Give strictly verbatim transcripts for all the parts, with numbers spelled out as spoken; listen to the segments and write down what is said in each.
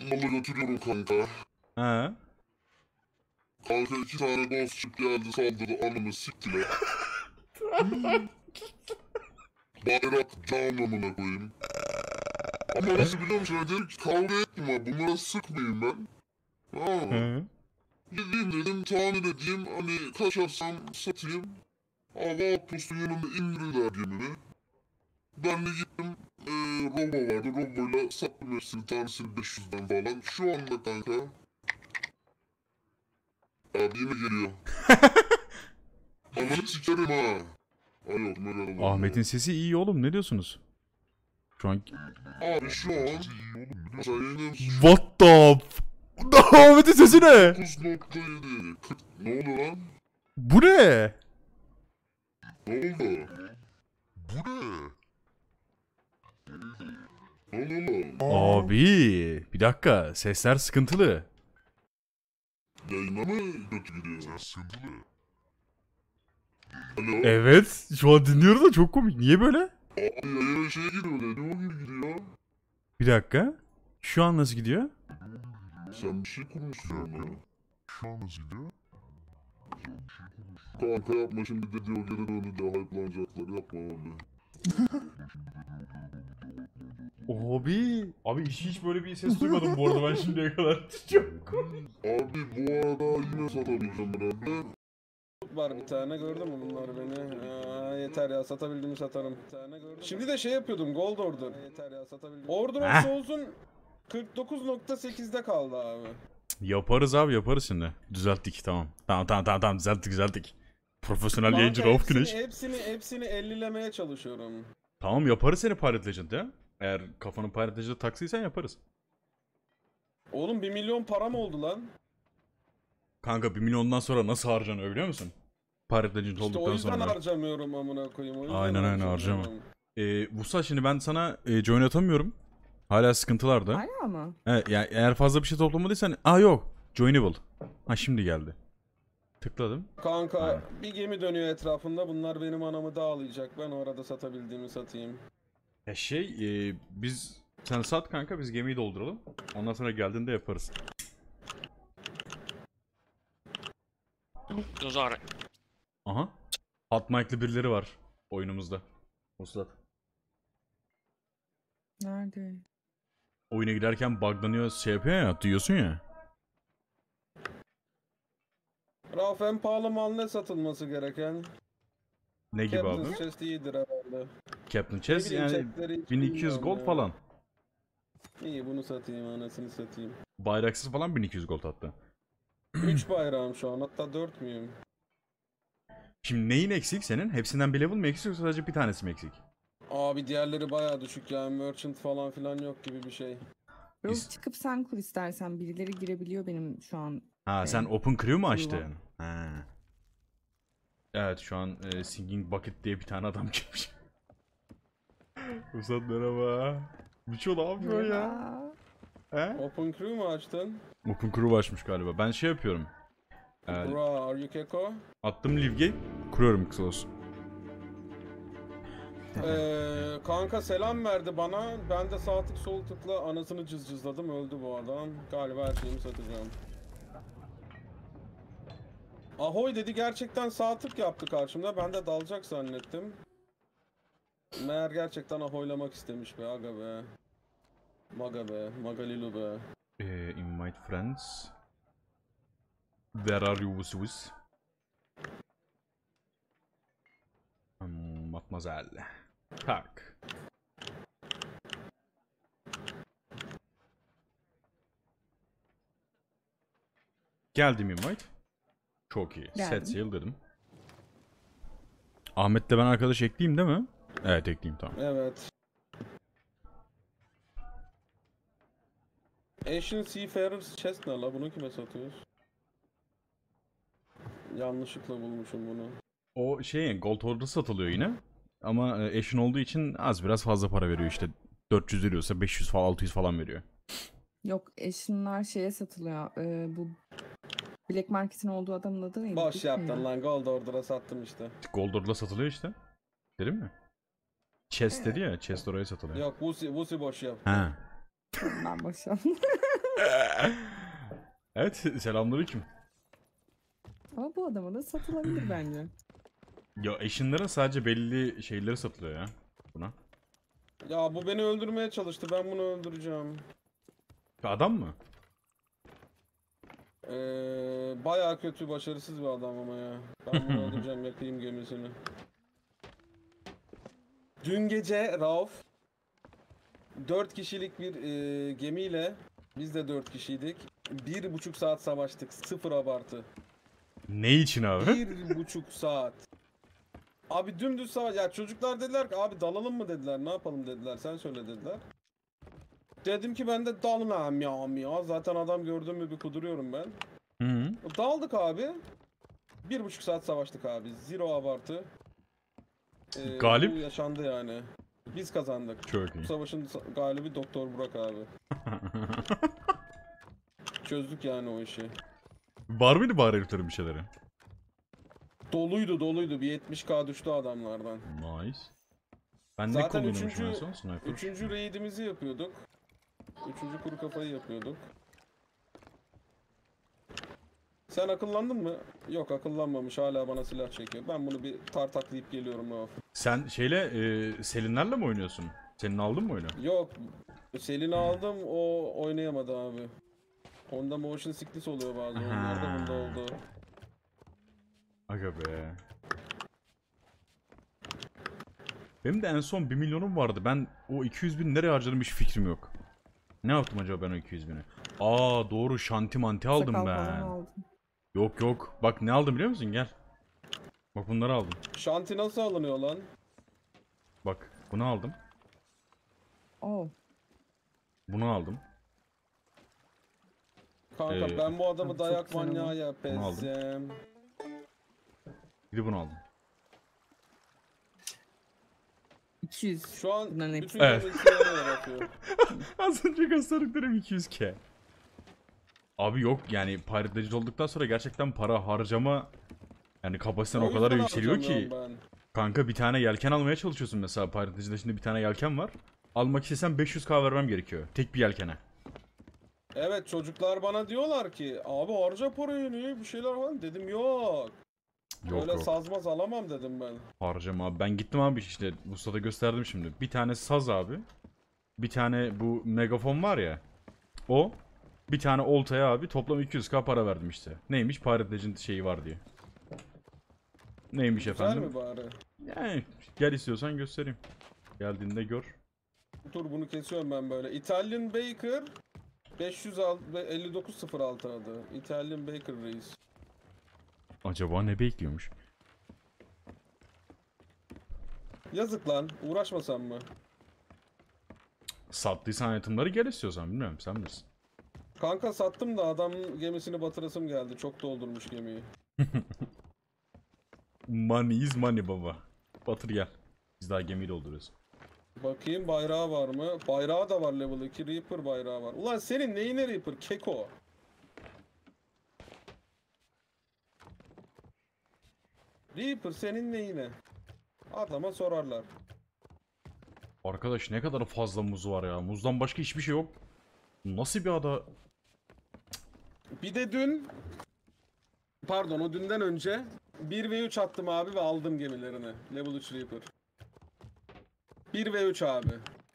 malı götürüyorum kanka. He. Kanka iki tane ghostship geldi saldırdı anamı siktiler. Bayrak down amına koyayım. Ama nasıl biliyor musun? Dedim ki kavga etme bunlara sıkmayayım ben. Aa. He. Gideyim dedim tamir edeyim hani kaçarsam satayım. Hava outpost'un yanında indirdiler gemimi. Ben de gittim ee, robo vardı roboyla sattım hepsini tanesini beş yüzden falan. Şu anda kanka. Abi yine geliyor. Ananı sikerim ha. Ay yok merhaba. Ahmet'in sesi iyi oğlum, ne diyorsunuz? Şu an... Abi şu an mesela yeni What the f... Ahmet'in sesi ne? dokuz nokta yedi. Ne oldu lan? Bu ne? Ne oldu? Bu ne? Ne oldu lan? Abi bir dakika, sesler sıkıntılı. Yayına mı kötü gidiyor? Ses sıkıntılı. Alo? Evet, şu an dinliyoruz da çok komik. Niye böyle? Abi yayına şey giriyor dedi o gibi gidiyor. Bir dakika. Şu an nasıl gidiyor? Sen bir şey konuşuyorsun ya. Şu an nasıl gidiyor? Kanka yapma şimdi dedi o geri döndü de hype'lanacaklar yapma abi. Abi. Abi hiç, hiç böyle bir ses duymadım bu arada ben şimdiye kadar. Çok komik. Abi bu arada yine satabileceğim herhalde. Var bir tane gördün mü bunlar beni? Aa, yeter ya satabildiğimi satarım. Bir tane gördüm. Şimdi de şey yapıyordum Gold Order. Yeter ya satabildiğimi. Order of Heh. Souls'un kırk dokuz nokta sekizde kaldı abi. Yaparız abi, yaparız şimdi. Düzelttik, tamam. Tamam tamam tamam, tamam. düzelttik düzelttik. Profesyonel Kanka yayıncı Rauf hepsini, Güneş. hepsini hepsini ellilemeye çalışıyorum. Tamam yaparız seni Pirate Legend ya. Eğer kafanı Pirate Legend'a taksıysan yaparız. Oğlum bir milyon param oldu lan. Kanka bir milyondan sonra nasıl harcanıyor biliyor musun? Pirate Legend İşte olduktan o yüzden sonra. harcamıyorum amına koyayım. O yüzden Aynen aynen harcamıyorum. harcama. Ee, Vusa şimdi ben sana e, join atamıyorum. Hala sıkıntılarda. Hala mı? Evet, yani eğer fazla bir şey toplamadıysan... Aa yok. Joinable. Ha şimdi geldi. Tıkladım. Kanka Aynen. bir gemi dönüyor etrafında. Bunlar benim anamı dağılayacak. Ben orada satabildiğimi satayım. Ya şey e, biz... Sen sat kanka, biz gemiyi dolduralım. Ondan sonra geldiğinde yaparız. Dozar. Aha. Hot mic'li birileri var oyunumuzda. Uslat. Nerede? Oyuna giderken buglanıyor, şey yapıyor ya, duyuyorsun ya. Rauf en pahalı mal ne satılması gereken? Ne gibi abi? Captain's Chest iyidir herhalde. Captain Chess Ne bileyim, yani chatleri hiç bin iki yüz bilmiyorum gold ya. falan. İyi bunu satayım anasını satayım. Bayraksız falan bin iki yüz gold hatta. üç bayrağım şu an hatta dört müyüm? Şimdi neyin eksik senin? Hepsinden bir level mi eksik yoksa sadece bir tanesi mi eksik? Abi diğerleri bayağı düşük yani merchant falan filan yok gibi bir şey. Yok Biz- çıkıp sen kur istersen. Birileri girebiliyor benim şu an. Ha sen Evet. Open Crew mu Crew açtın? var. Ha. Evet şu an e, Singing Bucket diye bir tane adam gelmiş. Uzat merhaba. Miço ne yapıyor ya? Merhaba. He? Open crew mu açtın? Open Crew açmış galiba. Ben şey yapıyorum. Ee, Bra, are you keko? attım Livgate. Kuruyorum kısa olsun. Ee, kanka selam verdi bana. Ben de sağ tık sol tıkla anasını cızcızladım. Öldü bu adam. Galiba her şeyimi satacağım. Ahoy dedi gerçekten sağ tık yaptı karşımda. Ben de dalacak zannettim. Meğer gerçekten ahoylamak istemiş be aga be. Maga be, Magalilu be. Ee, invite friends. Where are you Swiss? Hmm, Mademoiselle. Tak. Geldim invite. Çok iyi. Geldim. Set sail dedim. Ahmet'le ben arkadaş ekleyeyim değil mi? Evet ekleyeyim tamam. Evet. Ancient Seafarer's Chest ne la? Bunu kime satıyoruz? Yanlışlıkla bulmuşum bunu. O şey gold order satılıyor yine. Ama e, eşin olduğu için az biraz fazla para veriyor işte. dört yüz veriyorsa beş yüz falan altı yüz falan veriyor. Yok eşinler şeye satılıyor. Ee, bu Black Market'in olduğu adamın adı neydi? Boş Dick yaptın miydi? lan. Gold Order'a sattım işte. Gold order'la satılıyor işte. Dedim mi? Chest dedi ya. Chest oraya satılıyor. Yok Vusi, Vusi boş yap. Ha. Ben boş yaptım. Evet, selamünaleyküm. Ama bu adama da satılabilir bence. Ya Ashen'ların sadece belli şeyleri satılıyor ya buna. Ya bu beni öldürmeye çalıştı. Ben bunu öldüreceğim. Adam mı? Ee, bayağı kötü, başarısız bir adam ama ya. Ben bunu öldüreceğim, yakayım gemisini. Dün gece Rauf dört kişilik bir e, gemiyle, biz de dört kişiydik. Bir buçuk saat savaştık. Sıfır abartı. Ne için abi? Bir buçuk saat. Abi dümdüz savaş. Ya çocuklar dediler ki abi dalalım mı dediler. Ne yapalım dediler. Sen söyle dediler. Dedim ki ben de dalmam ya ya. Zaten adam gördüm mü bir kuduruyorum ben. Hı -hı. Daldık abi. Bir buçuk saat savaştık abi. Zero abartı. Ee, Galip? Bu yaşandı yani. Biz kazandık. Çok Bu iyi. savaşın sa- galibi Doktor Burak abi. Çözdük yani o işi. Var mıydı bari heriflerin bir şeyleri? Doluydu doluydu. Bir yetmiş K düştü adamlardan. Nice. Ben ne Zaten kullanıyormuşum üçüncü, en son? Sniper. üçüncü raidimizi yapıyorduk. Üçüncü kuru kafayı yapıyorduk. Sen akıllandın mı? Yok akıllanmamış, hala bana silah çekiyor. Ben bunu bir tartaklayıp geliyorum Rauf. Sen şeyle e, Selinlerle mi oynuyorsun? Senin aldın mı oyunu? Yok, Selin'i aldım, o oynayamadı abi. Onda motion sickness oluyor bazı oyunlarda, bunda oldu. Aga be. Benim de en son bir milyonum vardı. Ben o iki yüz bin nereye harcadım hiç fikrim yok. Ne yaptım acaba ben o iki yüz bini? Aa doğru, şanti manti aldım Sakal ben. falan aldım. Yok yok. Bak ne aldım biliyor musun? Gel. Bak bunları aldım. Şanti nasıl alınıyor lan? Bak bunu aldım. Oh. Bunu aldım. Kanka Ee, ben bu adamı Abi çok dayak güzel manyağı ama. yapacağım. Bir de bunu aldım. iki yüz. Şu an Bunların hepsi. bütün Evet. evet. gemi yaratıyor. Az önce gösterdiklerim iki yüz K. Abi yok yani Pirate Legend olduktan sonra gerçekten para harcama yani kapasiten o, kadar yüzden yükseliyor ki. harcamıyorum ben. Kanka bir tane yelken almaya çalışıyorsun mesela, Pirate Legend'de şimdi bir tane yelken var. Almak istesem beş yüz K vermem gerekiyor. Tek bir yelkene. Evet, çocuklar bana diyorlar ki abi harca parayı, niye bir şeyler falan, dedim yok. Yok Öyle yok. sazmaz alamam dedim ben. Harcama abi. Ben gittim abi işte Vuslat'a gösterdim şimdi. Bir tane saz abi. Bir tane bu megafon var ya. O. Bir tane oltaya abi toplam iki yüz K para verdim işte. Neymiş? Pirate Legend şeyi var diye. Neymiş Güzel efendim? mi bari? Yani gel istiyorsan göstereyim. Geldiğinde gör. Dur bunu kesiyorum ben böyle. Italian Baker beş yüz elli dokuz sıfır altı adı. Italian Baker reis. Acaba ne bekliyormuş? Yazık lan, uğraşmasam mı? Sattıysan itemları gel istiyorsan, bilmiyorum, sen bilirsin. Kanka sattım da adamın gemisini batırasım geldi. Çok doldurmuş gemiyi. Money is money baba. Batır gel. Biz daha gemiyi dolduruyoruz. Bakayım bayrağı var mı? Bayrağı da var level iki. Reaper bayrağı var. Ulan senin neyine Reaper? Keko. Reaper senin neyine? Adama sorarlar. Arkadaş ne kadar fazla muz var ya. Muzdan başka hiçbir şey yok. Nasıl bir ada? Bir de dün, pardon o dünden önce bir ve üç attım abi ve aldım gemilerini. Level üç Reaper. bir ve üç abi.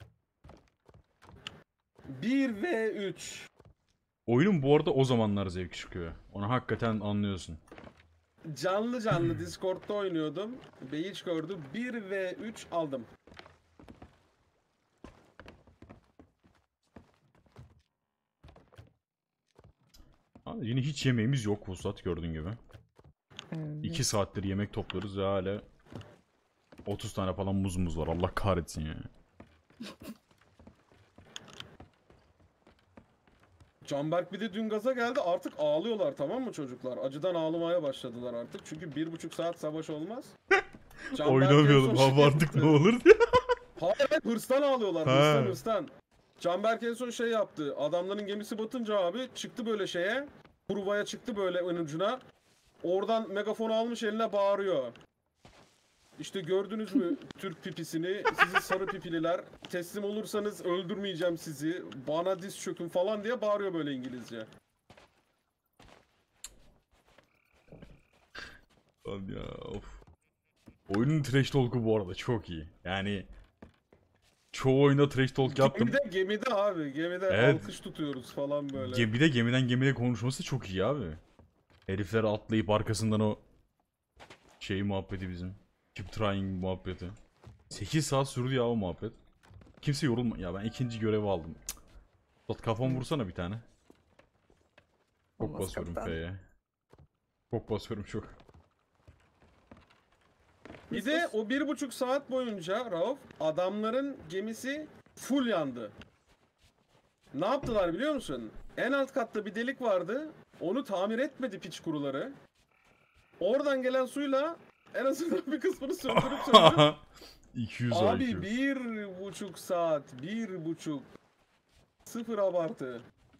bir ve üç. Oyunun bu arada o zamanlar zevki çıkıyor. Onu hakikaten anlıyorsun. Canlı canlı Discord'da oynuyordum. Beyiç gördü. bir ve üç aldım. Abi yine hiç yemeğimiz yok Vuslat, gördüğün gibi. Evet. iki saattir yemek topluyoruz ve hala otuz tane falan muzumuz var. Allah kahretsin ya. Canberk bir de dün gaza geldi. Artık ağlıyorlar, tamam mı çocuklar? Acıdan ağlamaya başladılar artık. Çünkü bir buçuk saat savaş olmaz. Canberk en Oynamayalım son abi şey artık yaptı. ne olur diye. Hayır hayır, hırstan ağlıyorlar. Ha. Hırstan hırstan. Canberk en son şey yaptı. Adamların gemisi batınca abi çıktı böyle şeye. Kuruvaya çıktı böyle ön ucuna. Oradan megafonu almış eline bağırıyor. İşte gördünüz mü Türk pipisini? Sizi sarı pipililer. Teslim olursanız öldürmeyeceğim sizi. Bana diz çökün falan diye bağırıyor böyle İngilizce. Lan ya of. Oyunun trash talk'u bu arada çok iyi. Yani çoğu oyunda trash talk yaptım. Gemide, gemide abi. Gemide Evet. alkış tutuyoruz falan böyle. Gemide gemiden gemide konuşması çok iyi abi. Herifler atlayıp arkasından o şey muhabbeti bizim. Keep trying muhabbeti. sekiz saat sürdü ya o muhabbet. Kimse yorulma. Ya ben ikinci görevi aldım. Cık. Kafam vursana bir tane. Çok Olmaz basıyorum kaptan. F'ye. Çok basıyorum çok. Bir de o bir buçuk saat boyunca Rauf adamların gemisi full yandı. Ne yaptılar biliyor musun? En alt katta bir delik vardı. Onu tamir etmedi piç kuruları. Oradan gelen suyla en azından bir kısmını söndürüp söndürüp iki yüz abi I Q. bir buçuk saat, bir buçuk. Sıfır abartı.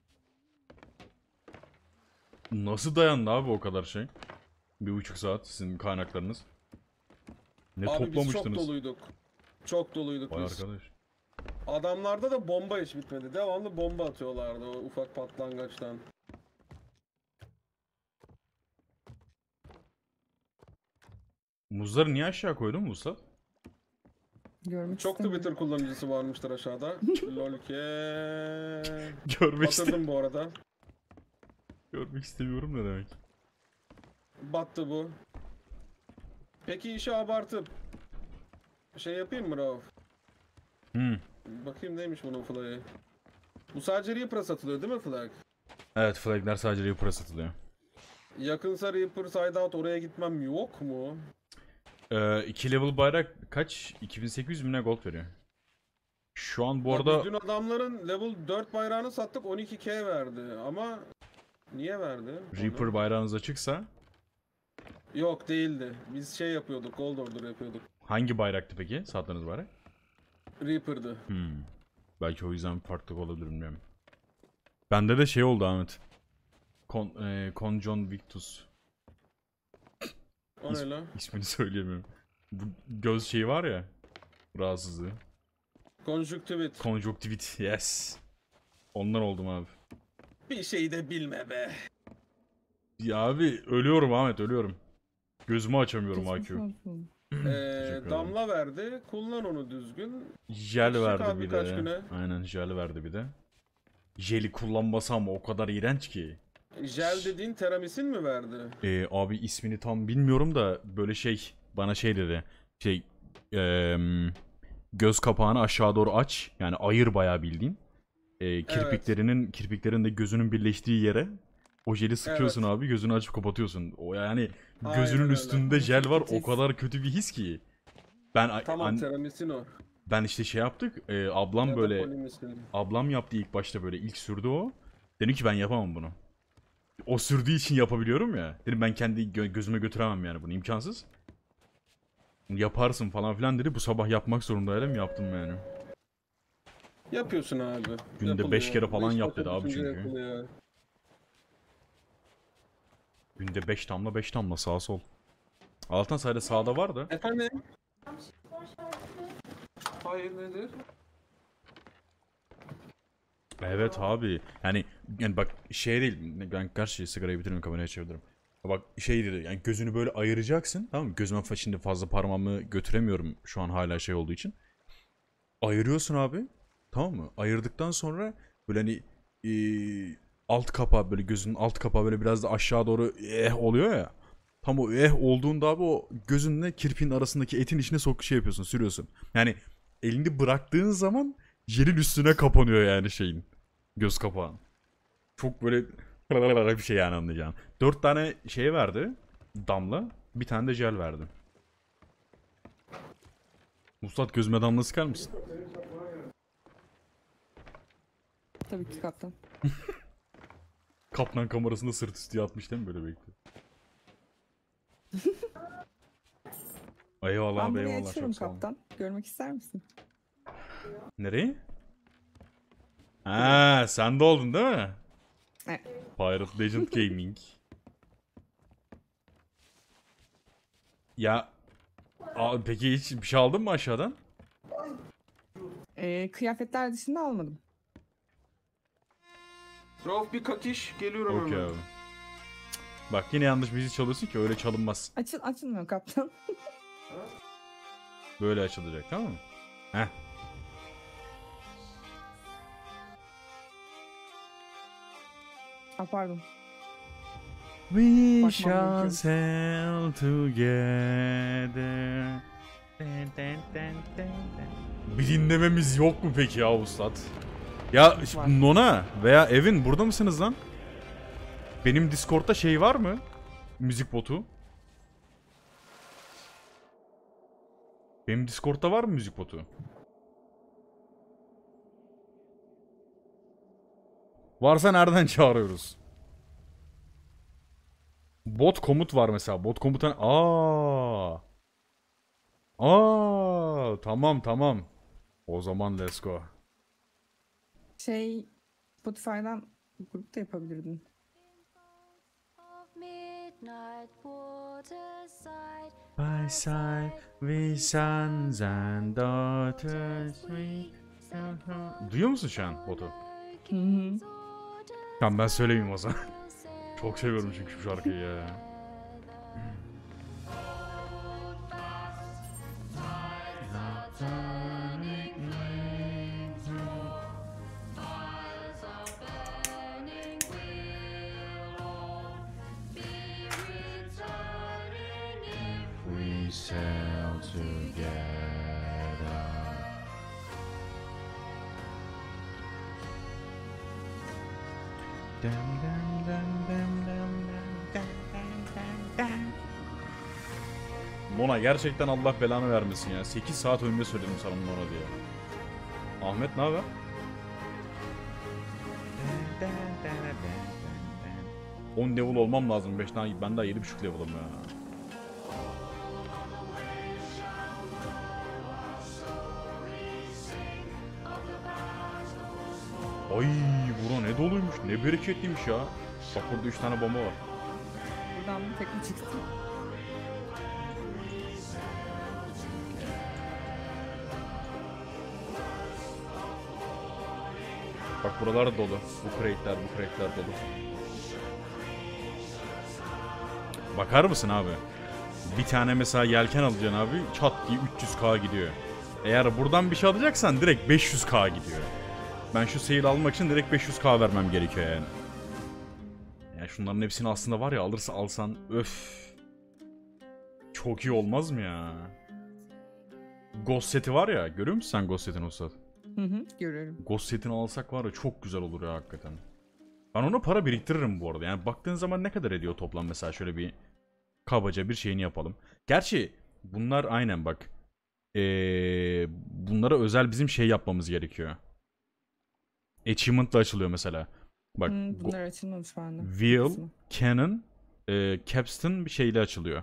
Nasıl dayandı abi o kadar şey? Bir buçuk saat sizin kaynaklarınız. Ne Abi biz çok toplamıştınız? doluyduk. Çok doluyduk Vay biz. arkadaş. Adamlarda da bomba hiç bitmedi. Devamlı bomba atıyorlardı o ufak patlangaçtan. Muzları niye aşağı koydun Musa? Görmek Çok istemiyorum. Twitter kullanıcısı varmıştır aşağıda. Lolke. Görmek, iste Batırdım bu arada. Görmek istemiyorum ne demek? Battı bu. Peki işi abartıp şey yapayım mı Rauf? Hmm. Bakayım neymiş bunun flag'ı. Bu sadece Reaper'a satılıyor değil mi flag? Evet, flagler sadece Reaper'a satılıyor. Yakınsa Reaper Sideout oraya gitmem yok mu? Ee, iki level bayrak kaç? iki bin sekiz yüz mi ne gold veriyor? Şu an bu Ya arada biz dün adamların level dört bayrağını sattık on iki K verdi ama niye verdi? Reaper Onu- bayrağınız açıksa Yok değildi. Biz şey yapıyorduk, Gold Order yapıyorduk. hangi bayraktı peki sattığınız bayrak? Reaper'dı. Hmm. Belki o yüzden farklı olabilir bilmiyorum. Bende de şey oldu Ahmet. Con, e, Conjon Victus. O ne lan? İsmini söyleyemiyorum. Bu göz şeyi var ya. Rahatsızlığı. Conjunctivit. Konjonktivit. Yes. Ondan oldum abi. Bir şey de bilme be. Ya abi ölüyorum Ahmet ölüyorum. Gözümü açamıyorum Geçmiş A Q. olsun. Ee, ederim. damla verdi. Kullan onu düzgün. Jel Çık verdi abi bir birkaç de. güne. Aynen jel verdi bir de. Jeli kullanması ama o kadar iğrenç ki. Jel dediğin teramisin mi verdi? Ee, abi ismini tam bilmiyorum da böyle şey bana şey dedi. Şey eee, göz kapağını aşağı doğru aç. Yani ayır bayağı bildiğin. Ee, kirpiklerinin kirpiklerin de gözünün birleştiği yere o jeli sıkıyorsun Evet. abi gözünü açıp kapatıyorsun. O yani Aynen gözünün öyle. üstünde jel var o Kötü. kadar kötü bir his ki. Ben a- Tamam an- teramisin o. ben işte şey yaptık. e, ablam Ya da böyle polimisin. ablam yaptı ilk başta böyle ilk sürdü o. Dedim ki ben yapamam bunu. O sürdüğü için yapabiliyorum ya. Dedim ben kendi gö- gözüme götüremem yani bunu imkansız. Yaparsın falan filan dedi. Bu sabah yapmak zorundaydım yaptım yani. Yapıyorsun abi. Günde Yapılıyor. beş kere falan Beş yap dakika dedi abi düşünce çünkü. yapılıyor. Günde beş damla beş damla sağ sol. Altan sadece sağda var da. Efendim? Hayır nedir? Evet abi. Yani, yani bak şey değil. Ben karşı sigarayı bitireyim kameraya çeviririm. Bak şey dedi yani gözünü böyle ayıracaksın tamam mı? Gözüme fa- şimdi fazla parmağımı götüremiyorum şu an hala şey olduğu için. Ayırıyorsun abi. Tamam mı? Ayırdıktan sonra böyle hani eee, alt kapağı böyle gözünün alt kapağı böyle biraz da aşağı doğru eh oluyor ya. Tam o eh olduğunda abi o gözünle kirpiğin arasındaki etin içine sok şey yapıyorsun sürüyorsun. Yani elini bıraktığın zaman yerin üstüne kapanıyor yani şeyin. Göz kapağın. Çok böyle bir şey yani anlayacağın. Dört tane şey verdi. Damla. Bir tane de jel verdi. Muslat gözüme damla sıkar mısın? Tabii ki kaptan. Kaplan kamerasında sırt üstü yatmış değil mi böyle bekliyor? Eyvallah Ben abi burayı eyvallah açıyorum çok sağ olun. kaptan. Görmek ister misin? Nereye? Ha, sen de oldun değil mi? Evet. Pirate Legend Gaming. Ya Aa, peki hiç bir şey aldın mı aşağıdan? Ee, kıyafetler dışında almadım. Rauf bir kakiş geliyorum Okey hemen. abi. Bak yine yanlış müzik çalıyorsun ki öyle çalınmaz. Açıl açılmıyor kaptan. Böyle açılacak, tamam mı? Heh. Aa, pardon. We Bakmam shall gerekiyormuş. sail together. Dun, dun, dun, dun, dun. Bir dinlememiz yok mu peki ya Ustad? Ya Var. Nona veya Evin burada mısınız lan? Benim Discord'da şey var mı? Müzik botu. Benim Discord'da var mı müzik botu? Varsa nereden çağırıyoruz? Bot komut var mesela. Bot komutan... Aa. Aa, tamam tamam. O zaman let's go. Şey, Spotify'dan grup da yapabilirdin. Of midnight waterside, By side we sons and daughters we... Duyuyor musun şu an botu? Hı hı. Tamam ben söylemeyeyim o zaman. Çok seviyorum çünkü şu şarkıyı ya. We sail together. Dum dum dum dum dum dum dum dum dum. Mona gerçekten Allah belanı vermesin ya. sekiz saat önce söyledim sana Mona diye. Ahmet ne haber? on level olmam lazım. beş tane ben daha yedi buçuk level'ım ya. Ay bura ne doluymuş, ne bereketliymiş ya. Bak burada üç tane bomba var. Buradan bir tekme çıktı. Bak buralar dolu. Bu crate'ler, bu crate'ler dolu. Bakar mısın abi? Bir tane mesela yelken alacaksın abi, çat diye üç yüz K gidiyor. Eğer buradan bir şey alacaksan direkt beş yüz K gidiyor. Ben şu sail almak için direkt beş yüz K vermem gerekiyor yani. Ya şunların hepsini aslında var ya alırsa alsan öf. Çok iyi olmaz mı ya? Ghost seti var ya, görüyor musun sen Ghost setini Ustad? Hı hı, görüyorum. Ghost setini alsak var ya çok güzel olur ya hakikaten. Ben ona para biriktiririm bu arada. Yani baktığın zaman ne kadar ediyor toplam mesela şöyle bir kabaca bir şeyini yapalım. Gerçi bunlar aynen bak. Ee, bunlara özel bizim şey yapmamız gerekiyor. Achievement'la açılıyor mesela. Bak Hı, Go- bunlar açılmamış bende. Wheel, Kısmı. Cannon, e, Capstan bir şeyle açılıyor.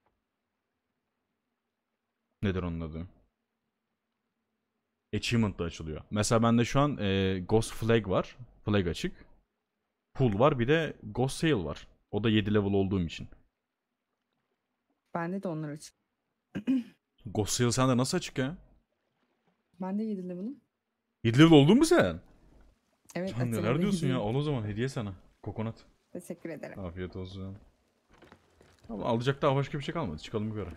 Nedir onun adı? Achievement'la açılıyor. Mesela bende şu an e, Ghost Flag var. Flag açık. Pool var, bir de Ghost Sail var. O da yedi level olduğum için. Bende de onlar açık. Ghost Sail sende nasıl açık ya? Ben de yedi level'ım. yedi level oldun mu sen? Evet, Sen neler Atina'da diyorsun ya? yediyim. Al o zaman hediye sana. Kokonat. Teşekkür ederim. Afiyet olsun. Ama alacak daha başka bir şey kalmadı. Çıkalım yukarı.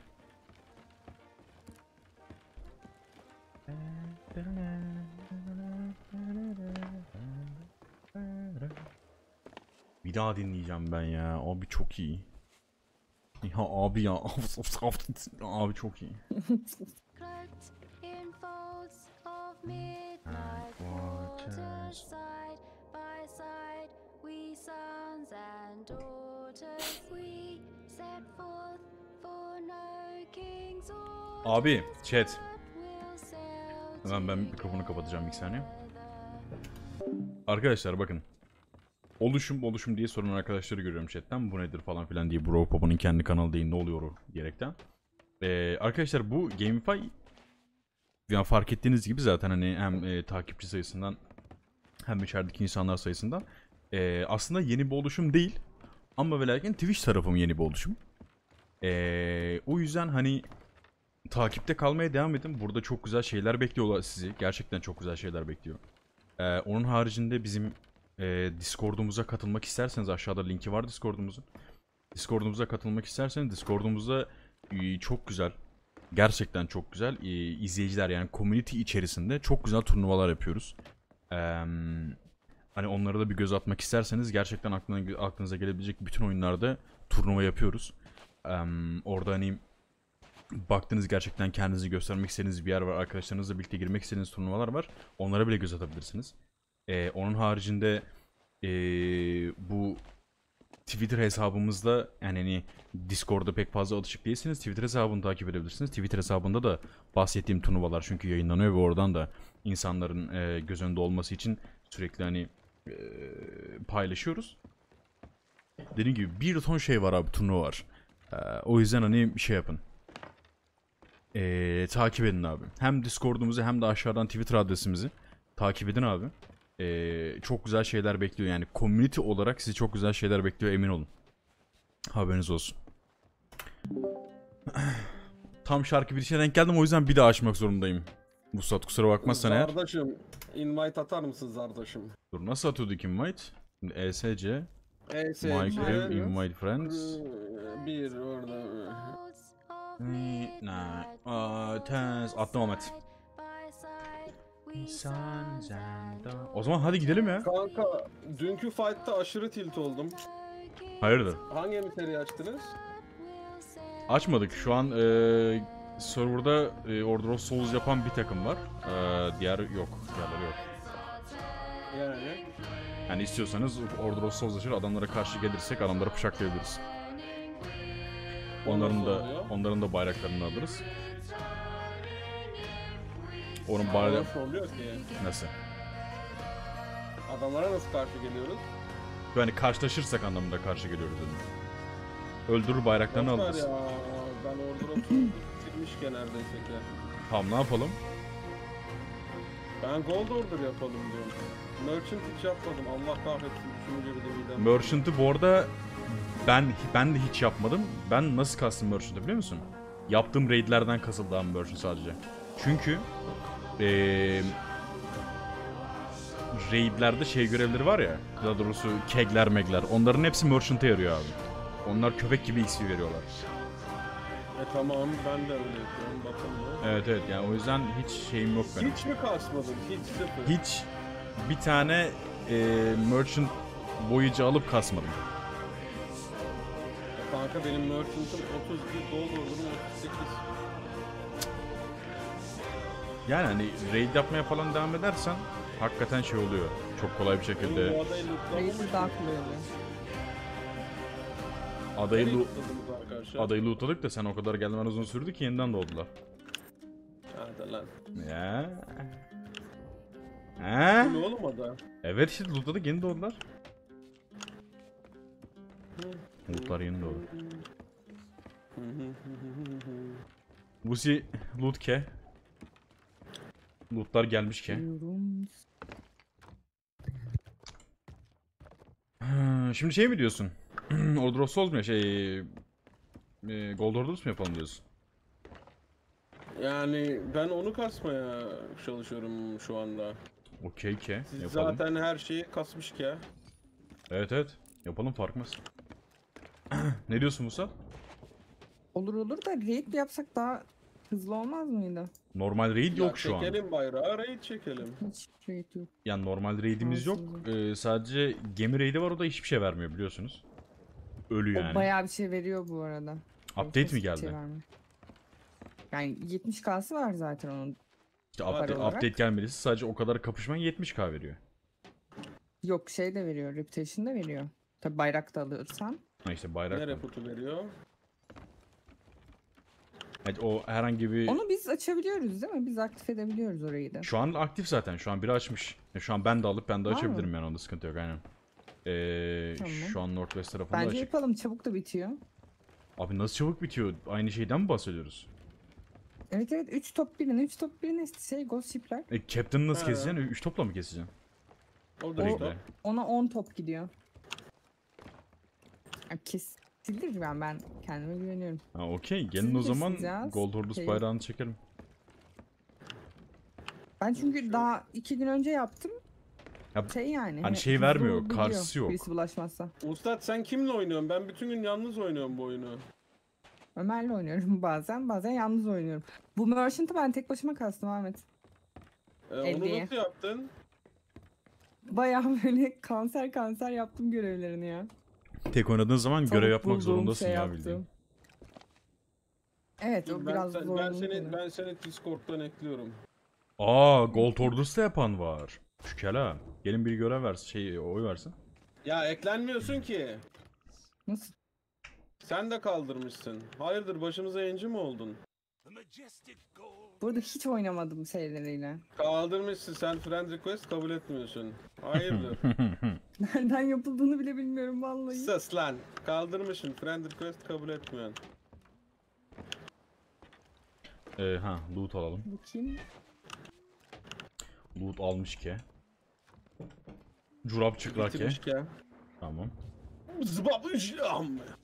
Bir daha dinleyeceğim ben ya. Abi çok iyi. Ya abi ya. Abi çok iyi. cloaked in folds of midnight waters. waters, side by side, we sons and daughters, we set forth for no kings or Abi chat. we'll sail Hemen ben mikrofonu kapatacağım bir saniye. Arkadaşlar bakın. Oluşum oluşum diye soran arkadaşları görüyorum chatten. Bu nedir falan filan diye. Bro Popa'nın kendi kanalı değil, ne oluyor o diyerekten. Ee, arkadaşlar bu Gamify, yani fark ettiğiniz gibi zaten hani hem e, takipçi sayısından hem içerideki insanlar sayısından e, aslında yeni bir oluşum değil. Ama ve lakin Twitch tarafım yeni bir oluşum. E, o yüzden hani takipte kalmaya devam edin. Burada çok güzel şeyler bekliyorlar sizi. Gerçekten çok güzel şeyler bekliyor. Ee, onun haricinde bizim e, Discord'umuza katılmak isterseniz aşağıda linki var Discord'umuzun. Discord'umuza katılmak isterseniz Discord'umuzda e, çok güzel, gerçekten çok güzel e, izleyiciler yani community içerisinde çok güzel turnuvalar yapıyoruz. Ee, hani onlara da bir göz atmak isterseniz gerçekten aklına, aklınıza gelebilecek bütün oyunlarda turnuva yapıyoruz. Ee, orada hani baktınız gerçekten kendinizi göstermek istediğiniz bir yer var, arkadaşlarınızla birlikte girmek istediğiniz turnuvalar var. Onlara bile göz atabilirsiniz. Ee, onun haricinde ee, bu Twitter hesabımızda yani hani Discord'da pek fazla alışık değilseniz Twitter hesabını takip edebilirsiniz. Twitter hesabında da bahsettiğim turnuvalar çünkü yayınlanıyor ve oradan da insanların ee, göz önünde olması için sürekli hani ee, paylaşıyoruz. Dediğim gibi bir ton şey var abi, turnuva var. Ee, o yüzden hani bir şey yapın. Ee, takip edin abi. Hem Discord'umuzu hem de aşağıdan Twitter adresimizi takip edin abi. Ee, çok güzel şeyler bekliyor yani. Community olarak sizi çok güzel şeyler bekliyor, emin olun. Haberiniz olsun. Tam şarkı bitişine denk geldim, o yüzden bir daha açmak zorundayım. Vuslat kusura bakmazsan eğer. Zardaşım, invite atar mısın Zardaşım? Dur, nasıl atıyorduk invite? Şimdi E S C E S C, Microwave Invite Friends. bir orada. Nah, uh, tens attım Ahmet. O zaman hadi gidelim ya. Kanka, dünkü fight'ta aşırı tilt oldum. Hayırdır? Hangi emiseri açtınız? Açmadık. Şu an e, serverda e, Order of Souls yapan bir takım var. E, diğer yok. Diğerleri yok. Yani. Yani istiyorsanız Order of Souls açır, adamlara karşı gelirsek adamları bıçaklayabiliriz. Onların da onların da bayraklarını alırız. Onun bayrağı Nasıl oluyor ki? nasıl? Adamlara nasıl karşı geliyoruz? Yani karşılaşırsak anlamında karşı geliyoruz dedim. Öldürür bayraklarını Boş ver alırız. ya. Ben orada oturup silmişken neredeyse ki. Tamam, ne yapalım? Ben gold order yapalım diyorum. Merchant hiç yapmadım. Allah kahretsin. Şunu girdi midem. Merchant'ı bu arada ben ben de hiç yapmadım. Ben nasıl kastım Merchant'ı biliyor musun? Yaptığım raidlerden kasıldı abi Merchant sadece. Çünkü ee, raidlerde şey görevleri var ya, daha doğrusu kegler megler, onların hepsi Merchant'a yarıyor abi. Onlar köpek gibi X P veriyorlar. E tamam, ben de öyle yapıyorum. Bakalım. Evet evet, yani o yüzden hiç şeyim yok benim. Hiç mi kasmadın? Hiç sıfır. Hiç bir tane ee, Merchant boyucu alıp kasmadım. Kanka benim merchant'ım otuz bir, gold order'ım otuz sekiz. Yani hani raid yapmaya falan devam edersen hakikaten şey oluyor. Çok kolay bir şekilde Bu adayı lootlamış. Reis daha kolay oluyor. adayı, Nereye lo lootladınız arkadaşlar? adayı lootladık da sen o kadar gelmen uzun sürdü ki yeniden doğdular. Hadi lan. Ya. He? Bu ne oğlum ada? Evet işte lootladık, yeni doğdular. Lootlar yeni doğdu. Busi loot ke. Lootlar gelmiş ke. Diyorum. Ha, şimdi şey mi diyorsun? Order of Souls mu ya şey... e, Gold Orders mu yapalım diyorsun? Yani ben onu kasmaya çalışıyorum şu anda. Okey ke. Siz Yapalım. zaten her şeyi kasmış ki. Evet evet. Yapalım, farkmaz. Ne diyorsun Musa? Olur olur da raid yapsak daha hızlı olmaz mıydı? Normal raid yok Ya şu an. çekelim bayrağı, raid çekelim. Hiç raid yok. Yani normal raidimiz yok. Aslında. Ee, sadece gemi raidi var, o da hiçbir şey vermiyor biliyorsunuz. Ölü yani. O bayağı bir şey veriyor bu arada. Update mi Hiçbir geldi? şey vermiyor. Yani yetmiş K'sı var zaten onun. İşte Var update, olarak. update gelmediyse sadece o kadar kapışman yetmiş K veriyor. Yok şey de veriyor. Reputation da veriyor. Tabi bayrak da alırsan. Ha işte bayrak Ne var. reputu veriyor? Evet, o herhangi bir... Onu biz açabiliyoruz değil mi? Biz aktif edebiliyoruz orayı da. Şu an aktif zaten. Şu an biri açmış. Ya şu an ben de alıp ben de Var açabilirim mı? yani, onda sıkıntı yok aynen. Ee, Tamam. Şu an Northwest tarafında Bence açık. yapalım, çabuk da bitiyor. Abi nasıl çabuk bitiyor? Aynı şeyden mi bahsediyoruz? Evet evet, üç top birin üç top birin şey ghost ship'ler. E, Captain'ı nasıl Ha. keseceksin? üç topla mı keseceksin? O da Raid'le. işte. Ona on top gidiyor. Ya kes, Sildiririm ben, ben kendime güveniyorum. Ha okey. Gelin Siz o zaman bilirsiniz ya, Gold Orders şey- bayrağını çekelim. Ben çünkü daha iki gün önce yaptım. Ya, Şey yani. hani he- şey hızlı vermiyor, olabiliyor karşısı yok. Birisi bulaşmazsa. Ustad sen kimle oynuyorsun? Ben bütün gün yalnız oynuyorum bu oyunu. Ömer'le oynuyorum bazen, bazen yalnız oynuyorum. Bu Merchant'ı ben tek başıma kastım Ahmet. Ee, onu elliye. nasıl yaptın? Bayağı böyle kanser kanser yaptım görevlerini ya. Tek oynadığın zaman Tavuk görev yapmak buldum, zorundasın şey ya yaptım. bildiğin. Evet, o ben, biraz sen- ben zorunlu. seni ben seni Discord'dan ekliyorum. Aa, Gold Orders'ta yapan var. Şükela. Gelin bir görev versin, şey oy versin. Ya eklenmiyorsun ki. Nasıl? Sen de kaldırmışsın. Hayırdır başımıza yayıncı mı oldun? Burada hiç oynamadım şeyleriyle. Kaldırmışsın sen friend request kabul etmiyorsun. Hayırdır? Nereden yapıldığını bile bilmiyorum vallahi. Sus lan. Kaldırmışsın friend request kabul etmiyorsun. Ee, ha, loot alalım. Bu kim? Loot almış ki. Curap çıkrak ye. Bitirmiş ki. Tamam. Zıbapıcam.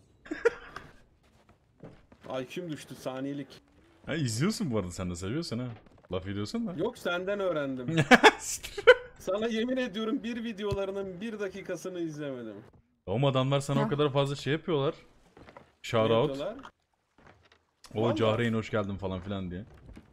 Ay kim düştü saniyelik. Ha, izliyorsun bu arada, sen de seviyorsun ha. Laf ediyorsun da. Yok senden öğrendim. Sana yemin ediyorum bir videolarının bir dakikasını izlemedim. Ama adamlar sana o Ha. kadar fazla şey yapıyorlar. Shout Ne out. yapıyorlar? O Vallahi. Cahreyn hoş geldin falan filan diye.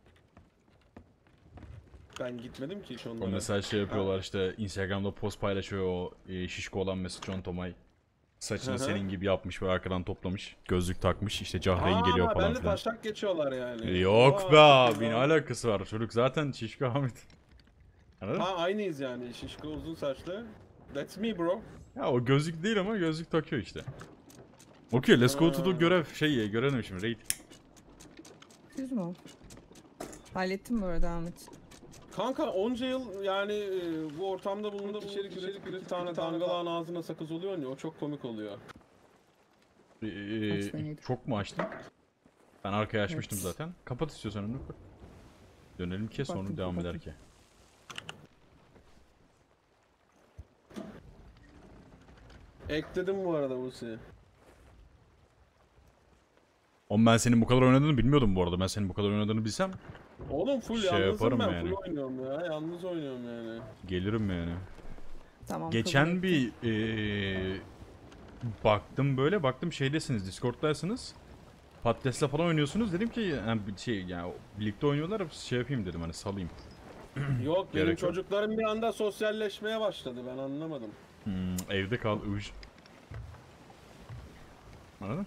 Ben gitmedim ki hiç O onlara. mesela şey yapıyorlar işte, Instagram'da post paylaşıyor o e, şişko olan Mesut Can Tomay. Saçını Hı hı. senin gibi yapmış ve arkadan toplamış. Gözlük takmış, işte Cahreyn Aa, geliyor falan benle filan. taşak geçiyorlar yani. Yok Aa, be abi, aa. ne alakası var? Çocuk zaten şişko Ahmet. Anladın mı? Ha aynıyız yani. Şişko uzun saçlı. That's me bro. Ya o gözlük değil ama gözlük takıyor işte. Okey, let's go to the Ha. görev. Şey görelim şimdi, raid. Düz mü o? Hallettim bu arada Ahmet. Kanka onca yıl yani e, bu ortamda bulunup içerik üretip bir tane dangalağın ağzına sakız oluyor ya o çok komik oluyor. Ee, Açmayın. çok mu açtın? Ben arkaya açmıştım Evet. zaten. Kapat istiyorsan onu. Dönelim ki sonra Kapattım, devam eder kapattım. ki. Ekledim bu arada Busi. Oğlum ben senin bu kadar oynadığını bilmiyordum bu arada. Ben senin bu kadar oynadığını bilsem Oğlum full Şey yalnızım yaparım ben yani. full oynuyorum ya yalnız oynuyorum yani. gelirim yani. Tamam. kabul Geçen ettim. bir eee, baktım böyle, baktım şeydesiniz, Discord'daysınız. Patatesle falan oynuyorsunuz, dedim ki yani bir şey yani birlikte oynuyorlar, şey yapayım dedim, hani salayım. Yok benim Gerek yok. çocuklarım bir anda sosyalleşmeye başladı ben anlamadım. Hmm, evde kal uy. Anladın?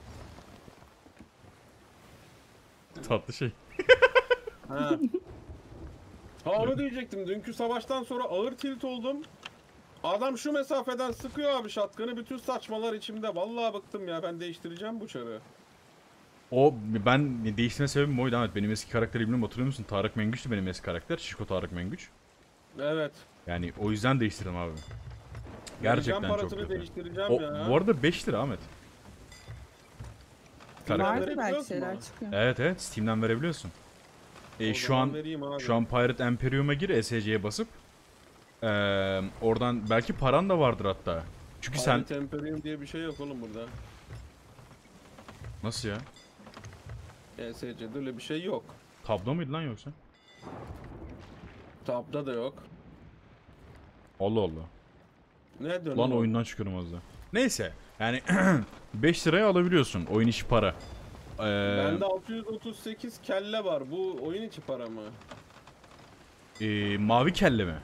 Tatlı şey. Ha. Ha onu diyecektim dünkü savaştan sonra ağır tilt oldum. Adam şu mesafeden sıkıyor abi şatkanı bütün saçmalar içimde vallahi bıktım ya ben değiştireceğim bu çarı. O ben değiştirme sebebim oydu Ahmet. Benim eski karakteri bilmiyorum, hatırlıyor musun? Tarık Mengüç'tü benim eski karakter. Şişko Tarık Mengüç. Evet. Yani o yüzden değiştirdim abi. Gerçekten Vereceğim çok parasını kötü. değiştireceğim O, ya. bu arada beş lira Ahmet. Karakter. Vardır verebiliyor belki musun şeyler bana? çıkıyor. Evet evet, Steam'den verebiliyorsun. E, O şu zaman an vereyim abi. şu an Pirate Imperium'a gir, S C'ye basıp eee, oradan belki paran da vardır hatta. Çünkü sen Pirate Imperium diye bir şey yok oğlum burada. nasıl ya? E S C'de öyle bir şey yok. Tablo muydu lan yoksa? Tab'da da yok. Allah Allah. Ne dönüyor? Lan oyundan çıkıyorum az da. Neyse yani beş liraya alabiliyorsun oyun içi para. Eee, Bende altı yüz otuz sekiz kelle var. Bu oyun içi para mı? eee, mavi kelle mi?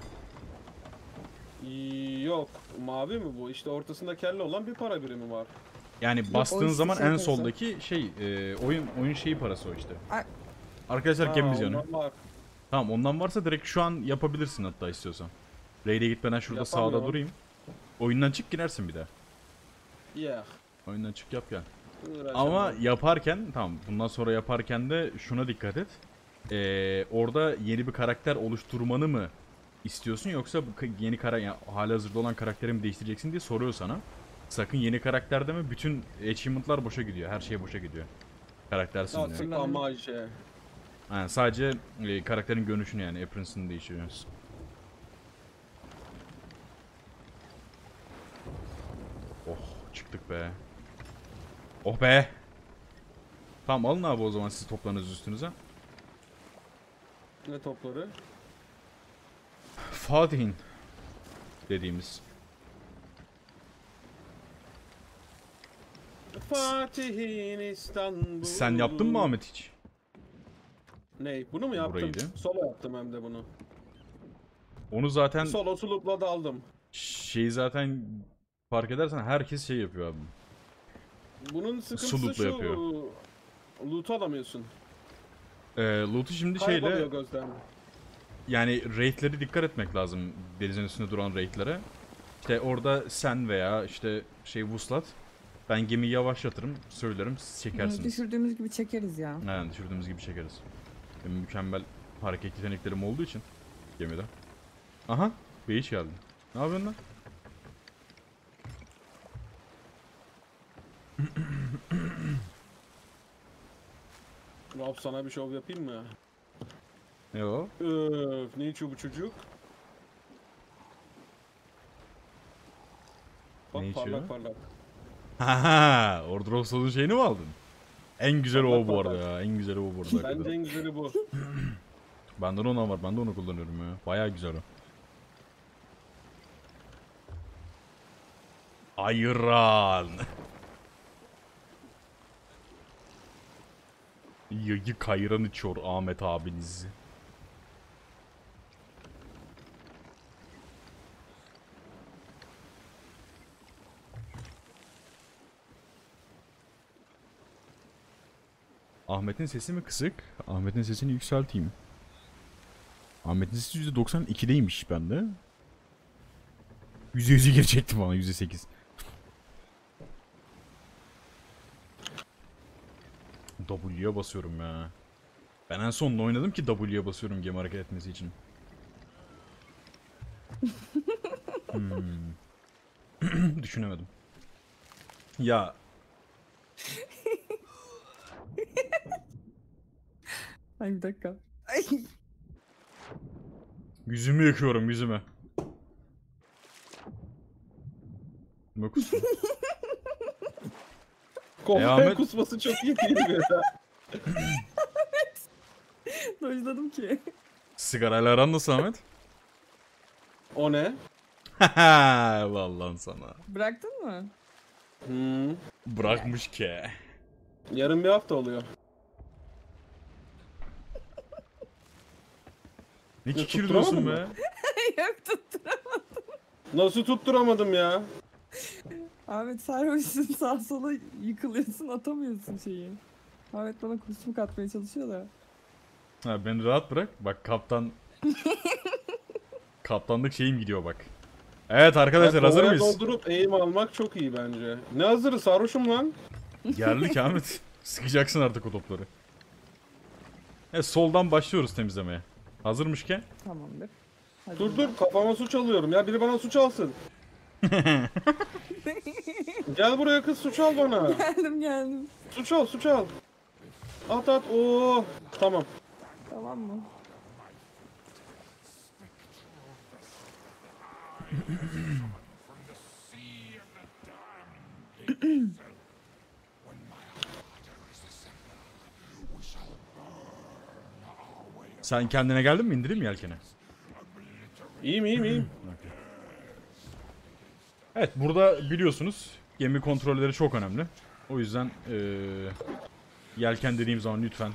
Ee, Yok. Mavi mi bu? İşte ortasında kelle olan bir para birimi var. Yani bastığın oyun zaman şey en parası. soldaki şey eee, oyun oyun şeyi parası o işte. Ay. Arkadaşlar Ha, gemimiz yanıyor. ondan var. Tamam, ondan varsa direkt şu an yapabilirsin hatta istiyorsan. Raid'e gitmeden şurada sağda Yapamıyorum. durayım. Oyundan çık, girersin bir daha. Yeah. Oyundan çık, yap gel. Uğraşamam. Ama yaparken tamam, bundan sonra yaparken de şuna dikkat et. Ee, orada yeni bir karakter oluşturmanı mı istiyorsun, yoksa bu ka- yeni kara yani halihazırda olan karakteri mi değiştireceksin diye soruyor sana. Sakın yeni karakter deme, bütün achievement'lar boşa gidiyor. Her şey boşa gidiyor. Karaktersin diyor. Nasıl amaje? Yani sadece e, karakterin görünüşünü, yani appearance'ını değiştiriyorsun. Oh, çıktık be. Oh be. Tamam alın abi o zaman siz toplarınızı üstünüze. Ne topları? Fatih'in dediğimiz. Fatih'in İstanbul. Sen yaptın mı Ahmet hiç? Ney? Bunu mu yaptım? Burayıydı. Solo yaptım hem de bunu. Onu zaten Solo sulukla daldım. şey zaten fark edersen herkes şey yapıyor abi. Bunun sıkıntısı Sulukla şu. yapıyor. Loot alamıyorsun. Ee, loot'u şimdi Kayboluyor şeyle gözden. yani raid'lere dikkat etmek lazım. Denizin üstünde duran raid'lere. İşte orada sen veya işte şey Vuslat. Ben gemiyi yavaşlatırım, söylerim, siz Hı, çekersiniz. düşürdüğümüz gibi çekeriz ya. Yani düşürdüğümüz gibi çekeriz. Benim mükemmel hareket yeteneklerim olduğu için gemide. Aha, Beyiç geldi. Ne yapıyorsun lan? Rob sana bir şov yapayım mı? Ne o? Öf, ne içiyor bu çocuk? Bak Ne içiyor? parlak parlak. Haha, Order of Soul'un şeyini mi aldın? En güzeli Bak, o bu bak, arada bak. ya. En güzeli o bu arada. Bence hakikaten. en güzeli bu. Bende de ona var. Ben de onu kullanıyorum ya. Bayağı güzel o. Ayran. Yayık ayran içiyor Ahmet abiniz. Ahmet'in sesi mi kısık? Ahmet'in sesini yükselteyim. Ahmet'in sesi yüzde doksan ikideymiş bende. yüzde yüzü girecektim bana yüzde sekiz. W'ye basıyorum ya. Ben en son oynadım ki W'ye basıyorum gemi hareket etmesi için. Hmm. Düşünemedim. Ya Ay bir dakika. Ay. yüzümü yakıyorum yüzümü. Ne kusur? Komple Ahmet- kusması çok iyi değil mi ya? Dojladım ki. Sigarayla aran nasıl Ahmet? O ne? Vallahi sana. Bıraktın mı? Hmm. Bırakmış ki. Yarın bir hafta oluyor. Ne Ya, kikir tutturamadın diyorsun mı? be? Yok tutturam. Nasıl tutturamadım ya? Ahmet sarhoşsun sağa sola yıkılıyorsun atamıyorsun şeyi. Ahmet bana kusmuk atmaya çalışıyor da. Ha, beni rahat bırak. Bak kaptan... Kaptanlık şeyim gidiyor bak. Evet arkadaşlar Ya, hazır kovaya mıyız? doldurup eğim almak çok iyi bence. Ne hazırı sarhoşum lan. Geldik Ahmet. Sıkacaksın artık o topları. Evet soldan başlıyoruz temizlemeye. Hazırmışken. Tamamdır. Hadi Dur bakalım. dur kafama su çalıyorum ya biri bana su çalsın. Gel buraya kız su çal bana. Geldim geldim. Su çal su çal. At at oo. Tamam. Tamam mı? Sen kendine geldin mi? İndireyim mi yelkeni? İyiyim iyiyim iyiyim. Evet burada biliyorsunuz gemi kontrolleri çok önemli. O yüzden eee, yelken dediğim zaman lütfen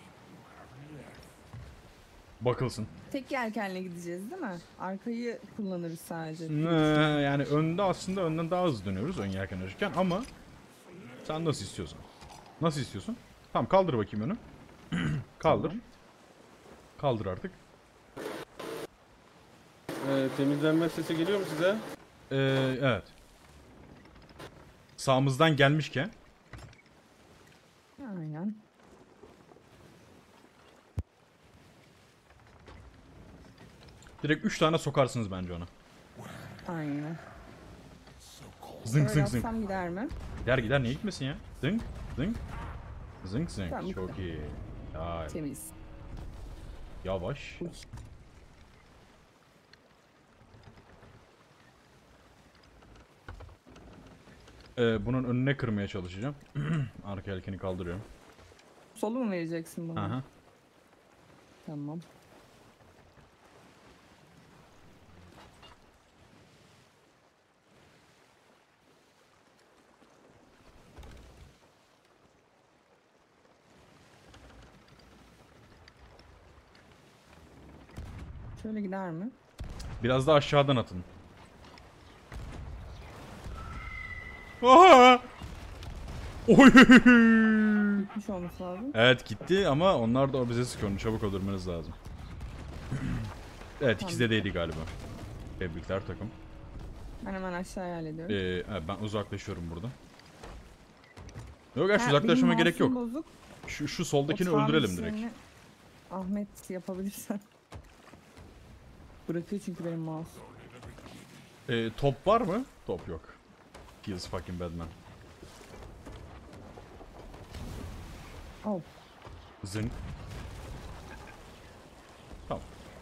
bakılsın. Tek yelkenle gideceğiz değil mi? Arkayı kullanırız sadece. Ee, yani önde aslında önden daha hızlı dönüyoruz ön yelken açarken ama sen nasıl istiyorsun? Nasıl istiyorsun? Tamam kaldır bakayım önü. Kaldır. Tamam. Kaldır artık. Ee, temizlenme sesi geliyor mu size? Ee, evet. Sağımızdan gelmişken Aynen. direkt üç tane sokarsınız bence ona. Aynen. Zınk Öyle zınk zınk. yapsam gider mi? Gider gider niye gitmesin ya? Zınk zınk. Zınk zınk. Tamam, Çok bitti. iyi. Ya, Temiz. yavaş. Uy. Ee, bunun önüne kırmaya çalışacağım. Arka yelkeni kaldırıyorum. Solu mu vereceksin bana? Aha. Tamam. Şöyle gider mi? Biraz da aşağıdan atın. Aha! Oy! Gitmiş olması lazım. Evet gitti ama onlar da o bize sıkıyor. Onu çabuk öldürmeniz lazım. Evet ikisi de değdi galiba. Tebrikler takım. Ben hemen aşağıya hallediyorum. Ee, evet, ben uzaklaşıyorum burada. Yok ya şu Ha, uzaklaşmama benim gerek yok. mouse'um Bozuk. Şu, şu soldakini O öldürelim tamir direkt. işlerini Ahmet yapabilirsen. Bırakıyor çünkü benim mouse. Ee, top var mı? Top yok. Kills fucking Batman. Oh. Zınk. Tamam.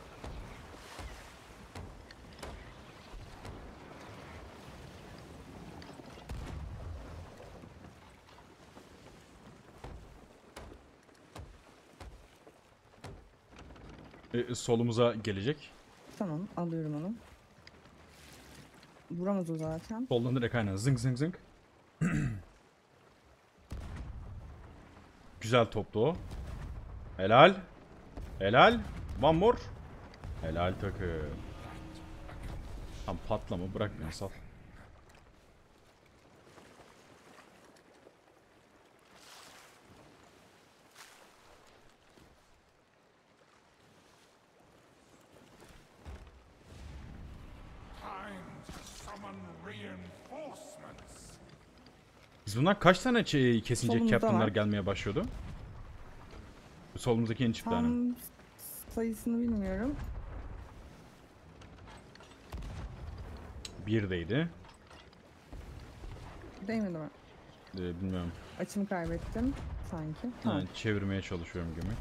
Ee, solumuza gelecek. Tamam, alıyorum onu. Vuramaz o zaten. Soldan direkt aynen zınk zınk zınk. Güzel toptu o. Helal. Helal. One more. Helal takım. Tam patlama bırak beni sal. Biz bundan kaç tane ç- kesince Solumuzda captain'lar var. gelmeye başlıyordu? Solumuzdaki yeni çift tane. Tam sayısını bilmiyorum. Birdeydi. Değil mi doğru? Ee, bilmiyorum. Açımı kaybettim sanki. Tamam. Yani çevirmeye çalışıyorum gibi.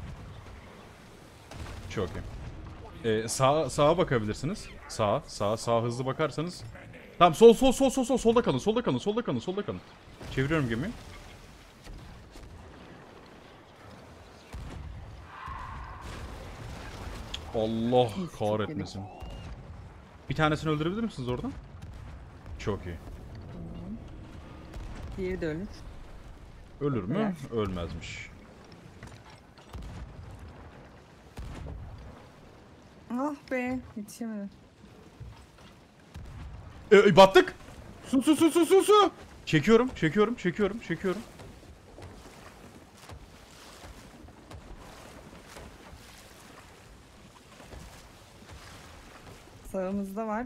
Çok iyi. Ee, sağa, sağa bakabilirsiniz. Sağa, sağa, sağa hızlı bakarsanız. Tamam sol, sol, sol, sol, sol, solda kalın, solda kalın, solda kalın, solda kalın. Çeviriyorum gemiyi. Allah Uf, çok kahretmesin. Bir tanesini öldürebilir misiniz oradan? Çok iyi. Diğeri de ölür. Ölür mü? Öler. Ölmezmiş. Ah be, yetişemedim. Ee, battık. Su su su su su su. Çekiyorum, çekiyorum, çekiyorum, çekiyorum. Sağımızda var.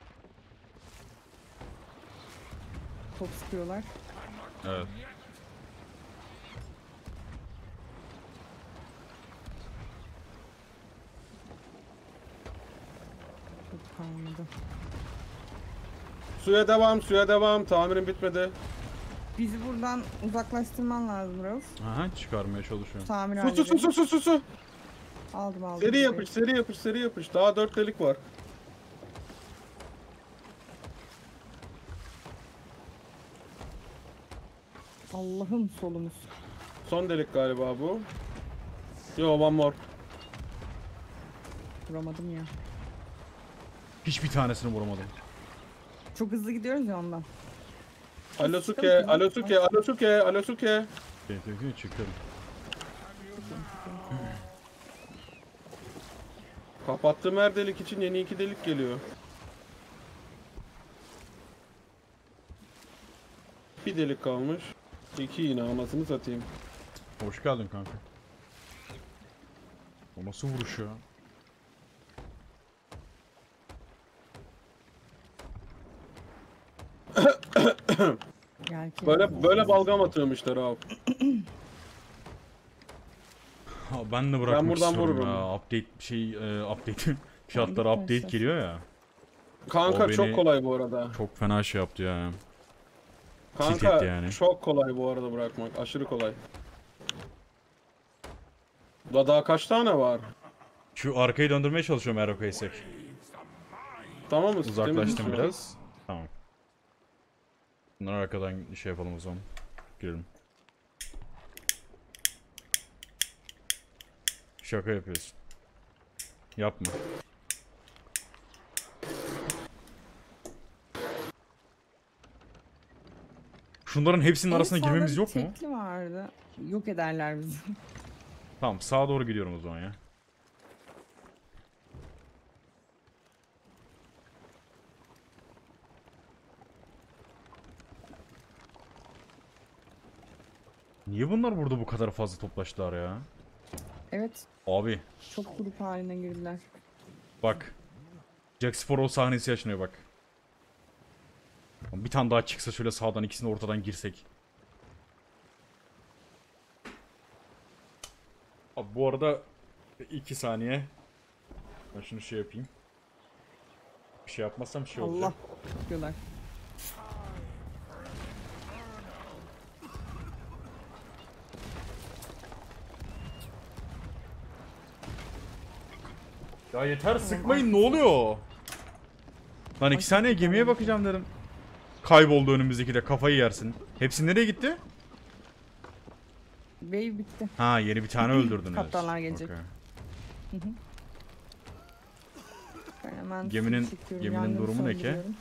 Top sıkıyorlar. Evet. Çok kalmadı. Suya devam, suya devam. Tamirim bitmedi. Bizi buradan uzaklaştırman lazım Rauf. Aha çıkarmaya çalışıyorum. Tamir Su su su su su su su. Aldım aldım. Seri yapış, seri yapış, seri yapış. Daha dört delik var. Allah'ım solumuz. Son delik galiba bu. Yo, one more. Vuramadım ya. Hiçbir tanesini vuramadım. Çok hızlı gidiyoruz ya ondan. Alosuke, Alosuke, Alosuke, Alosuke. Okey, okey, okey, çıkıyorum. Kapattığım her delik için yeni iki delik geliyor. Bir delik kalmış. İki yine anasını satayım. Hoş geldin kanka. O nasıl vuruş ya? Gel ki. Böyle böyle balgam atıyormuşlar abi. Ha, ben de bırakmak buradan istiyorum vururum. ya. Update şey, e, update. Fiyatlara git update arkadaşlar. geliyor ya. Kanka O beni- çok kolay bu arada. Çok fena şey yaptı ya. Kanka etti yani. çok kolay bu arada bırakmak. Aşırı kolay. Da daha kaç tane var? Şu arkayı döndürmeye çalışıyorum eğer okaysek. Tamam mı? Uzaklaştım Temiz mi? biraz. Tamam. Bunları arkadan şey yapalım o zaman. Girelim. Şaka yapıyorsun. Yapma. Şunların hepsinin arasına En sağda girmemiz bir yok mu? tekli vardı. Yok ederler bizi. Tamam, sağa doğru gidiyorum o zaman ya. Niye bunlar burada bu kadar fazla toplaştılar ya? Evet. Abi Çok grup haline girdiler. bak. Jack Sparrow sahnesi yaşanıyor bak. Bir tane daha çıksa şöyle sağdan ikisini ortadan girsek. Abi bu arada iki saniye. Ben şunu şey yapayım. Bir şey yapmazsam şey olacak. Allah. Çıkıyorlar. Ya yeter sıkmayın, ne oluyor? Lan iki saniye gemiye bakacağım dedim. Kayboldu önümüzdeki de, kafayı yersin. Hepsi nereye gitti? Wave bitti. Ha, yeni bir tane öldürdünüz. Kaptanlar gelecek. Okey. Ben hemen Geminin- su çekiyorum, geminin yangını durumu ne ki? söndürüyorum.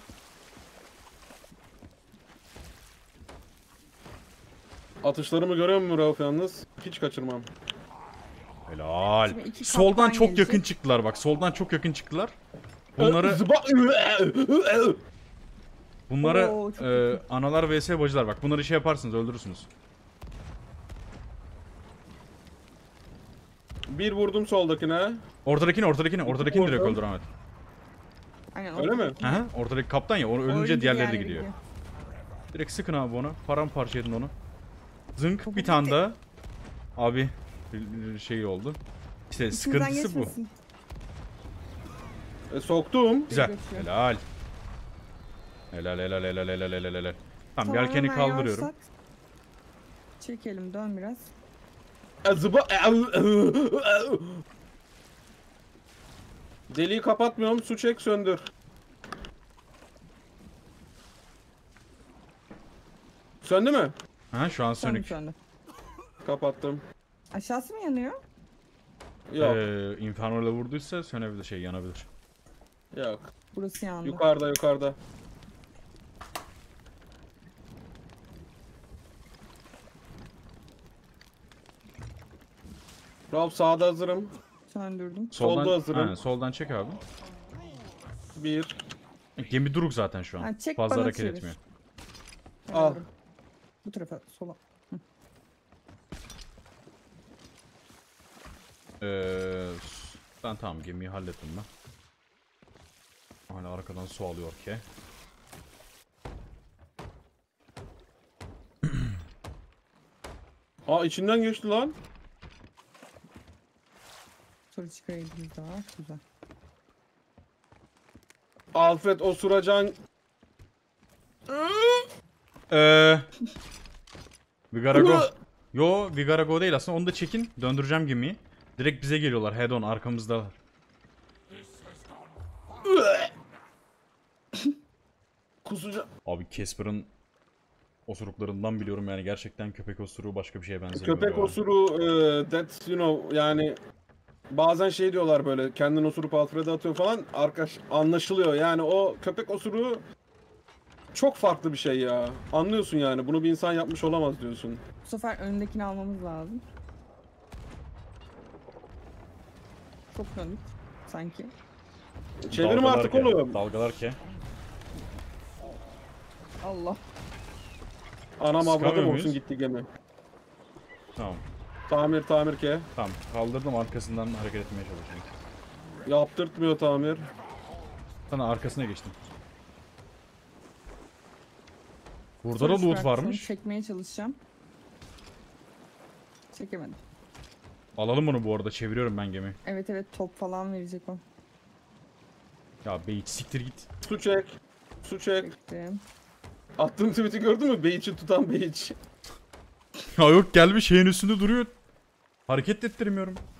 Atışlarımı görüyor musun Rauf yalnız? Hiç kaçırmam. Helal. Şimdi iki Soldan kaptan çok gelecek. yakın çıktılar bak. Soldan çok yakın çıktılar. Bunları Zıba- bunları Oo, çok e, yakın. analar vs bacılar bak. Bunları şey yaparsınız, öldürürsünüz. Bir vurdum soldakine. Ortadakini, ortadakini, ortadakini direkt Vurdum. öldür Ahmet. Aynen, Öyle mi? ortadaki- Aha, ortadaki kaptan ya. O ölünce Ölünce diğerleri de diğerleri gidiyor. gidiyor. Direkt sıkın abi onu. Paramparça edin onu. Zınk Topu bir tane gitti. daha. Abi bir şey oldu. İşte İçimizden sıkıntısı bu. geçmesin. E, soktum. Güzel. Geçiyor. Helal. Helal helal helal helal helal helal. Tamam, Tamam, yelkeni hemen kaldırıyorum. yavaşlat. Çekelim, dön biraz. E, zıba- e, Deliği kapatmıyorum. Su çek, söndür. Söndü mü? Ha, şu an Söndü sönük. söndü. Kapattım. Aşağısı mı yanıyor? Yok. Ee, Inferno ile vurduysa sönebilir, şey yanabilir. Yok. Burası yandı. Yukarıda yukarıda. Rauf sağda hazırım. Söndürdüm. Soldan, Solda hazırım. aynen, soldan çek abi. Bir. Gemi duruk zaten şu an. Ha, çek, Fazla bana hareket çevir. etmiyor. Al. Doğru. Bu tarafa, sola. Ee, ben tamam, gemiyi hallettim ben. Hala arkadan su alıyor ki. Aa, içinden geçti lan. Sonra çıkarayım bir daha. Güzel. Alfred Osuracan. Eee... Vigarago. Yo, Vigarago değil aslında, onu da çekin. Döndüreceğim gemiyi. Direkt bize geliyorlar, head on, arkamızdalar. Kusacağım. Abi Casper'ın osuruklarından biliyorum yani, gerçekten köpek osuruğu başka bir şeye benzemiyor. Köpek ya. osuru, e, that you know, yani bazen şey diyorlar, böyle kendini osurup Alfred'e atıyor falan, arkadaş anlaşılıyor yani. O köpek osuruğu çok farklı bir şey ya, anlıyorsun yani, bunu bir insan yapmış olamaz diyorsun. Bu sefer önündekini almamız lazım. Çok döndük sanki. Çevirme Dalgalar artık ki, oğlum. Dalgalar ki. Allah. Anam Sıkamıyor avradım muyuz? olsun gitti gemi. Tamam. Tamir tamir ke. Tamam, kaldırdım, arkasından hareket etmeye çalışıyorum. Yaptırtmıyor tamir. Sana arkasına geçtim. Burada Sonra da loot bıraktım, varmış. Çekmeye çalışacağım. Çekemedim. Alalım onu bu arada, çeviriyorum ben gemi. Evet evet, top falan verecek o. Ya beyit siktir git. Su çek. Su çek. Çektim. Attığım tweet'i gördün mü? Beyiç'i tutan beyiç. Ya yok, gelmiş şeyin üstünde duruyor. Hareket ettirmiyorum.